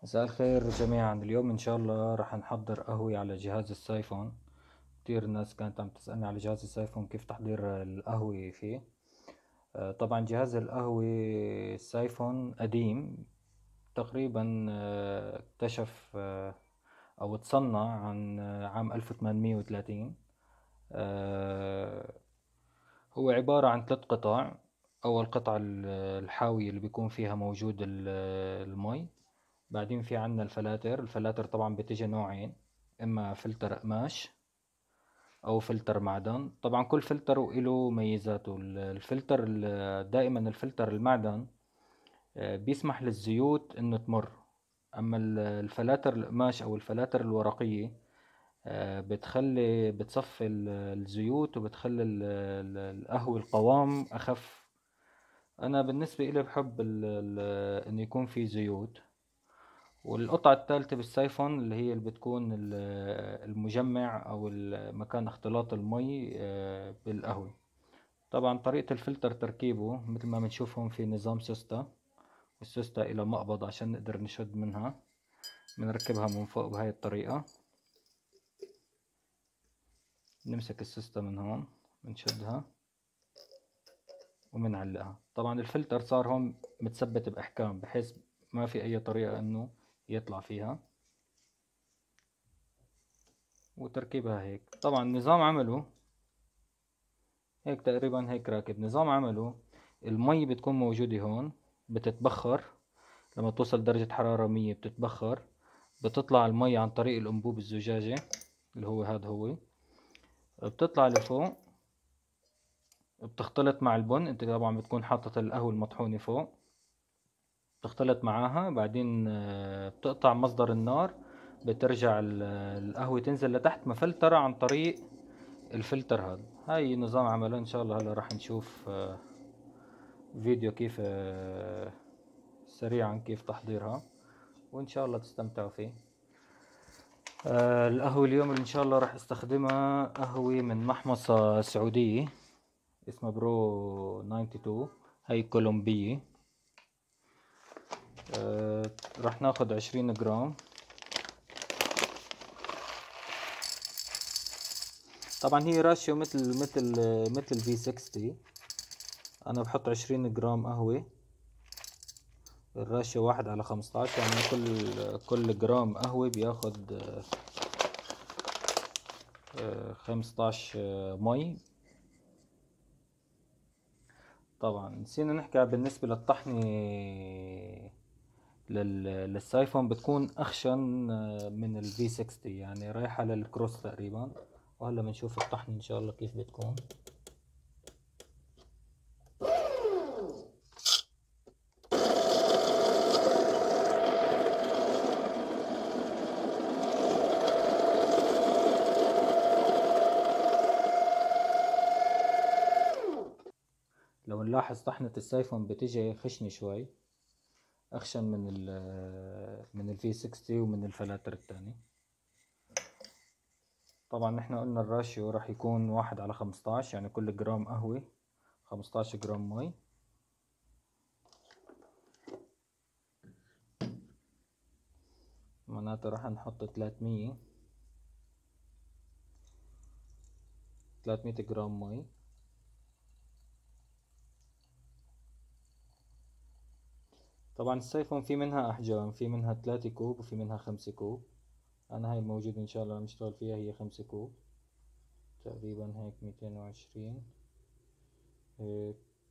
مساء الخير جميعا. اليوم ان شاء الله راح نحضر قهوة على جهاز السايفون. كتير ناس كانت عم تسألني على جهاز السايفون كيف تحضير القهوة فيه. طبعا جهاز القهوة السايفون قديم تقريبا. اكتشف او تصنع عن عام 1830. هو عبارة عن 3 قطع. أول قطعة الحاوية اللي بيكون فيها موجود المي. بعدين في عنا الفلاتر طبعا بتجي نوعين، إما فلتر قماش أو فلتر معدن. طبعا كل فلتر وإله ميزاته. دائما الفلتر المعدن بيسمح للزيوت إنه تمر. أما الفلاتر القماش أو الفلاتر الورقية بتصفي الزيوت وبتخلي القهوة القوام أخف. أنا بالنسبة إلي بحب إنه يكون في زيوت. والقطعة الثالثة بالسايفون اللي بتكون المجمع أو مكان اختلاط المي بالقهوة. طبعا طريقة الفلتر تركيبه مثل ما بنشوفهم في نظام سوسته، والسوسته إلى مقبض عشان نقدر نشد منها. بنركبها من فوق بهاي الطريقة. نمسك السوسته من هون، بنشدها وبنعلقها. طبعا الفلتر صار هون متثبت بإحكام بحيث ما في أي طريقة إنه يطلع فيها. وتركيبها هيك. طبعا نظام عمله هيك تقريبا، هيك راكب. نظام عمله المي بتكون موجودة هون، بتتبخر. لما توصل درجة حرارة 100 بتتبخر. بتطلع المي عن طريق الأنبوب الزجاجة اللي هو هذا هو. بتطلع لفوق، بتختلط مع البن. انت طبعا بتكون حاطط القهوة المطحونة فوق، بتختلط معاها. بعدين بتقطع مصدر النار، بترجع القهوة تنزل لتحت مفلترة عن طريق الفلتر هذا. هاي نظام عمله. ان شاء الله هلا راح نشوف فيديو كيف سريعا كيف تحضيرها، وان شاء الله تستمتعوا فيه. القهوة اليوم اللي ان شاء الله راح استخدمها قهوة من محمصة سعودية اسمها برو 92. هاي كولومبية. راح ناخد 20 جرام. طبعا هي راشيو مثل في 60. انا بحط 20 جرام قهوة. الراشيو 1/15، يعني كل جرام قهوة بياخد 15 مي. طبعا نسينا نحكي بالنسبة للطحنة للسايفون بتكون أخشن من الفي 60، يعني رايحة للكروس تقريبا. وهلا بنشوف الطحنة إن شاء الله كيف بتكون. لو نلاحظ طحنة السايفون بتيجي خشنة شوي، أخشن من الفي 60 ومن الفلاتر التاني. طبعا نحن قلنا الراشيو راح يكون 1/15، يعني كل جرام قهوة 15 جرام مي. معناته راح نحط 300 جرام مي. طبعا السايفون في منها أحجام، في منها 3 كوب وفي منها 5 كوب. أنا هاي الموجودة إن شاء الله نشتغل فيها هي 5 كوب. تقريبا هيك 220 هيك.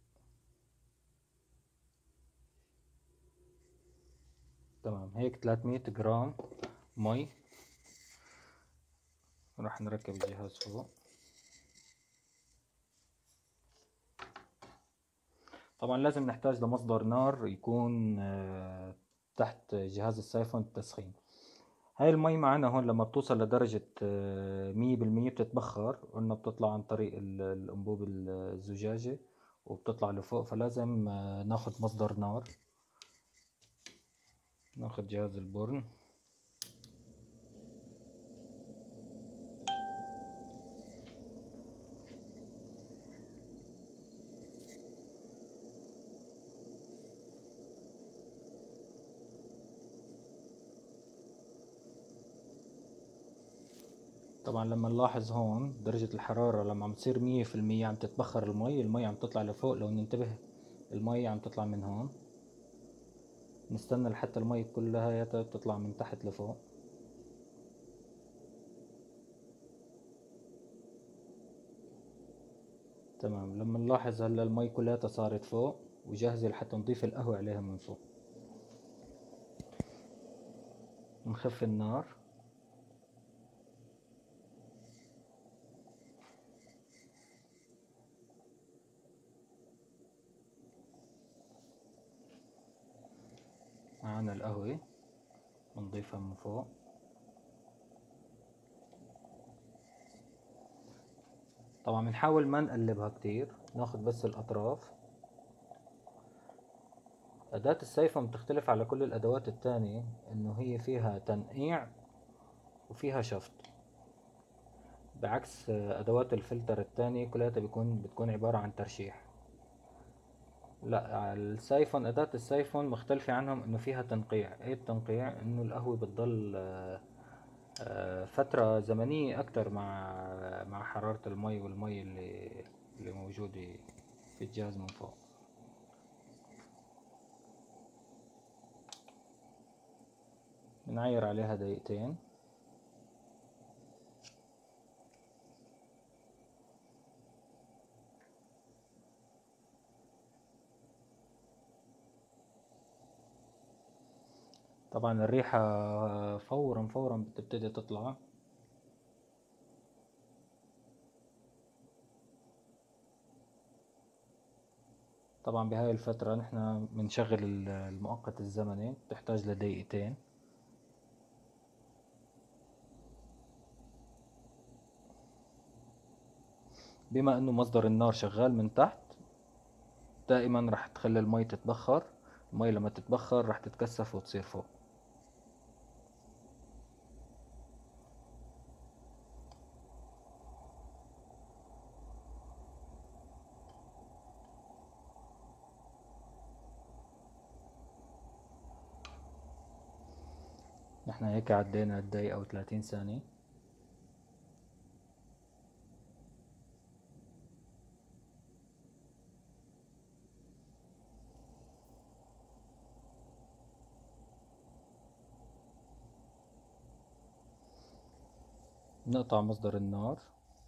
تمام، هيك 300 جرام مي. راح نركب الجهاز فوق. طبعا لازم نحتاج لمصدر نار يكون تحت جهاز السايفون التسخين. هاي المي معنا هون لما بتوصل لدرجة 100% بتتبخر. قلنا بتطلع عن طريق الأنبوب الزجاجة وبتطلع لفوق، فلازم ناخد مصدر نار. ناخد جهاز البرن. طبعا لما نلاحظ هون درجة الحرارة لما عم تصير 100% عم تتبخر المي عم تطلع لفوق. لو ننتبه المي عم تطلع من هون، نستنى لحتى المي كلها تطلع من تحت لفوق. تمام. لما نلاحظ هلا المي كلها صارت فوق وجاهزة لحتى نضيف القهوة عليها من فوق. نخفي النار. معنا القهوة بنضيفها من فوق. طبعا بنحاول ما نقلبها كتير، ناخد بس الأطراف. أداة السيفون بتختلف على كل الأدوات التانية إنه هي فيها تنقيع وفيها شفط، بعكس أدوات الفلتر التانية كلها بتكون عبارة عن ترشيح. لا، السيفون أداة السيفون مختلفة عنهم إنه فيها تنقيع. إيه التنقيع؟ إنه القهوة بتضل فترة زمنية أكتر مع حرارة المي والمي اللي موجودة في الجهاز من فوق. بنعير عليها دقيقتين. طبعا الريحة فورا فورا بتبتدي تطلع. طبعا بهاي الفترة نحن بنشغل المؤقت الزمني، بتحتاج لدقيقتين. بما انه مصدر النار شغال من تحت، دائما راح تخلي المي تتبخر. المي لما تتبخر راح تتكثف وتصير فوق. نحن هيك عدينا الدقيقة او 30 ثانية. نقطع مصدر النار.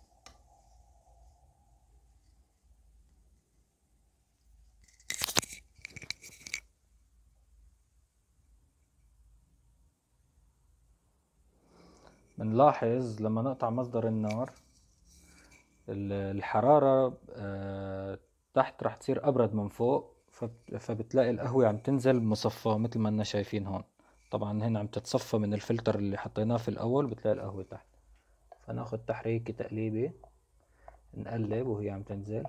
بنلاحظ لما نقطع مصدر النار الحرارة تحت راح تصير أبرد من فوق، فبتلاقي القهوة عم تنزل مصفى مثل ما لنا شايفين هون. طبعا هنا عم تتصفى من الفلتر اللي حطيناه في الأول، بتلاقي القهوة تحت. فناخد تحريكة تقليبة، نقلب وهي عم تنزل.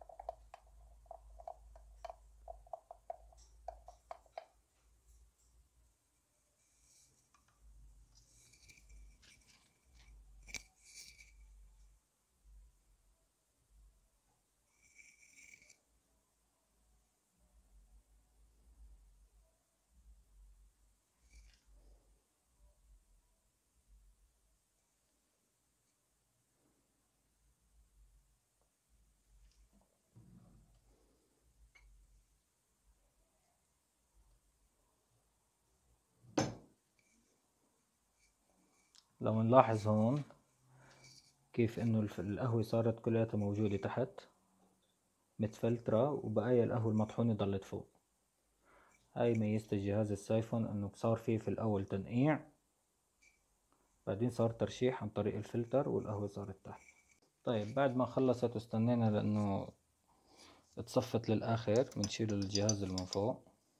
لو نلاحظ هون كيف انه القهوة صارت كلياتها موجودة تحت متفلترة، وبقايا القهوة المطحونة ضلت فوق. هاي ميزة الجهاز السايفون، انه صار فيه في الاول تنقيع، بعدين صار ترشيح عن طريق الفلتر، والقهوة صارت تحت. طيب بعد ما خلصت واستنينا لانه اتصفت للاخر، بنشيل الجهاز اللي من فوق.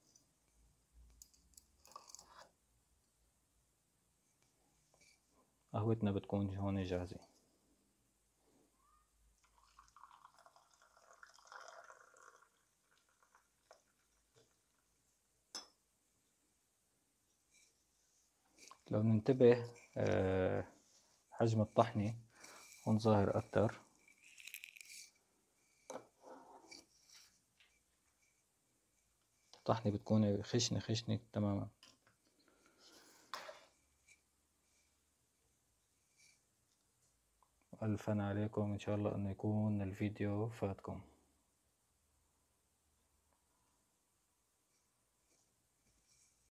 قهوتنا بتكون هون جاهزة. لو ننتبه حجم الطحنة هون ظاهر اكتر. الطحنة بتكون خشنة خشنة تماما. ألف هنا عليكم، إن شاء الله إنه يكون الفيديو فاتكم.